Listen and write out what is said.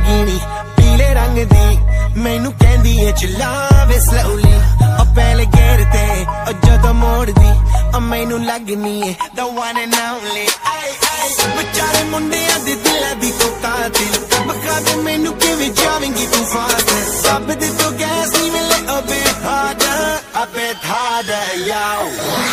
Lamborghini पीले रंग दी मैनू कहंदी है चलावे slowly पहले गेर ते जदों मोड़ दी मैनू लगनी है the one and only बेचारे मुंडियां दे दिलां दी तो कातिल बखा दे मैनू किवें जावेंगी तू फास्ट सब दे तो गैस नहीं मिले a bit harder yo